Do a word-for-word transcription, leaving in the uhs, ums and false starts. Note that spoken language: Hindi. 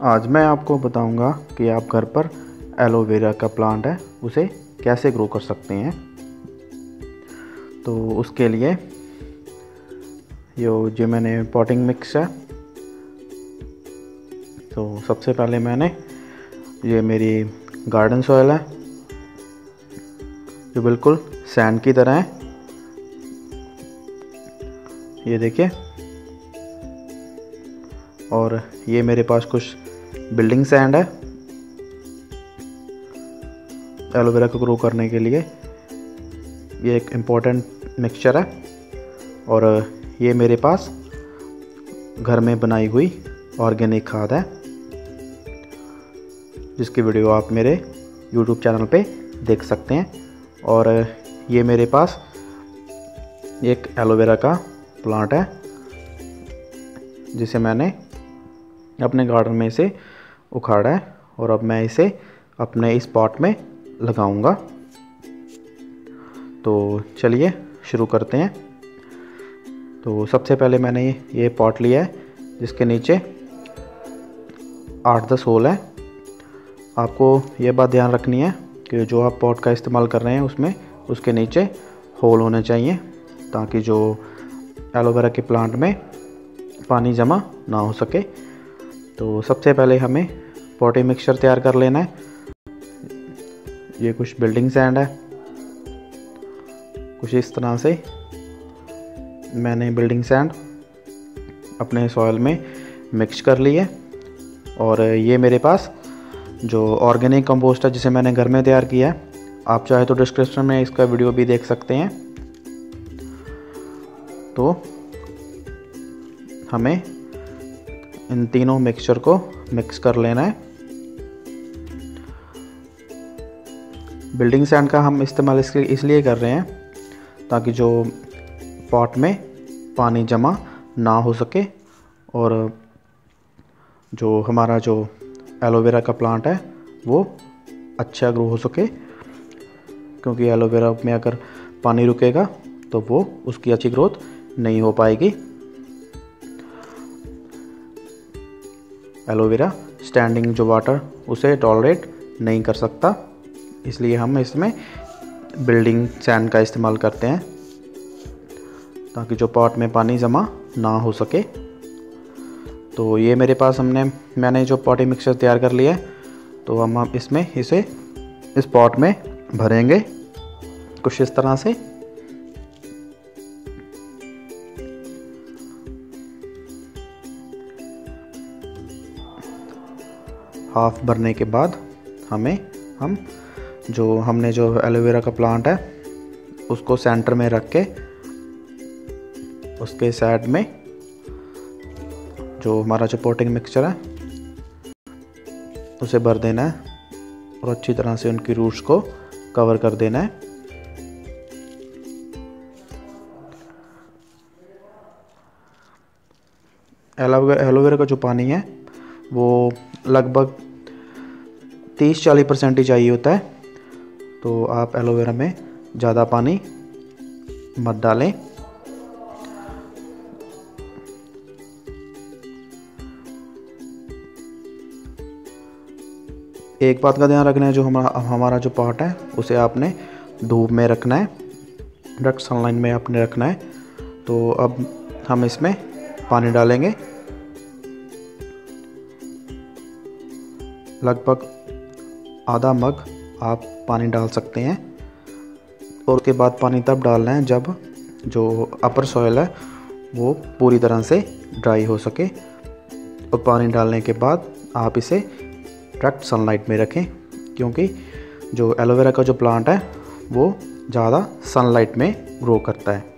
आज मैं आपको बताऊंगा कि आप घर पर एलोवेरा का प्लांट है उसे कैसे ग्रो कर सकते हैं। तो उसके लिए यो जो मैंने पॉटिंग मिक्स है, तो सबसे पहले मैंने ये मेरी गार्डन सॉइल है जो बिल्कुल सैंड की तरह है, ये देखिए। और ये मेरे पास कुछ बिल्डिंग सैंड है एलोवेरा को ग्रो करने के लिए। ये एक इम्पोर्टेंट मिक्सचर है। और ये मेरे पास घर में बनाई हुई ऑर्गेनिक खाद है जिसकी वीडियो आप मेरे यूट्यूब चैनल पे देख सकते हैं। और ये मेरे पास एक एलोवेरा का प्लांट है जिसे मैंने अपने गार्डन में से उखाड़ा है और अब मैं इसे अपने इस पॉट में लगाऊंगा। तो चलिए शुरू करते हैं। तो सबसे पहले मैंने ये पॉट लिया है जिसके नीचे आठ दस होल है। आपको ये बात ध्यान रखनी है कि जो आप पॉट का इस्तेमाल कर रहे हैं उसमें उसके नीचे होल होने चाहिए ताकि जो एलोवेरा के प्लांट में पानी जमा ना हो सके। तो सबसे पहले हमें पॉटिंग मिक्सचर तैयार कर लेना है। ये कुछ बिल्डिंग सैंड है, कुछ इस तरह से मैंने बिल्डिंग सैंड अपने सॉइल में मिक्स कर ली है। और ये मेरे पास जो ऑर्गेनिक कंपोस्ट है जिसे मैंने घर में तैयार किया है, आप चाहे तो डिस्क्रिप्शन में इसका वीडियो भी देख सकते हैं। तो हमें इन तीनों मिक्सचर को मिक्स कर लेना है। बिल्डिंग सैंड का हम इस्तेमाल इसके इसलिए कर रहे हैं ताकि जो पॉट में पानी जमा ना हो सके और जो हमारा जो एलोवेरा का प्लांट है वो अच्छा ग्रो हो सके। क्योंकि एलोवेरा में अगर पानी रुकेगा तो वो उसकी अच्छी ग्रोथ नहीं हो पाएगी। एलोवेरा स्टैंडिंग जो वाटर उसे टॉलरेट नहीं कर सकता, इसलिए हम इसमें बिल्डिंग सैंड का इस्तेमाल करते हैं ताकि जो पॉट में पानी जमा ना हो सके। तो ये मेरे पास हमने मैंने जो पॉटिंग मिक्सचर तैयार कर लिया है, तो हम हम इसमें इसे इस पॉट में भरेंगे कुछ इस तरह से। हाफ भरने के बाद हमें हम जो हमने जो एलोवेरा का प्लांट है उसको सेंटर में रख के उसके साइड में जो हमारा जो पॉटिंग मिक्सचर है उसे भर देना है और अच्छी तरह से उनकी रूट्स को कवर कर देना है। एलोवेरा एलोवेरा का जो पानी है वो लगभग तीस चालीस परसेंट ही चाहिए होता है। तो आप एलोवेरा में ज़्यादा पानी मत डालें। एक बात का ध्यान रखना है, जो हमारा हमारा जो पॉट है उसे आपने धूप में रखना है, डायरेक्ट सनलाइट में आपने रखना है। तो अब हम इसमें पानी डालेंगे, लगभग आधा मग आप पानी डाल सकते हैं। और उसके बाद पानी तब डालना है जब जो अपर सॉइल है वो पूरी तरह से ड्राई हो सके। और पानी डालने के बाद आप इसे डायरेक्ट सनलाइट में रखें, क्योंकि जो एलोवेरा का जो प्लांट है वो ज़्यादा सनलाइट में ग्रो करता है।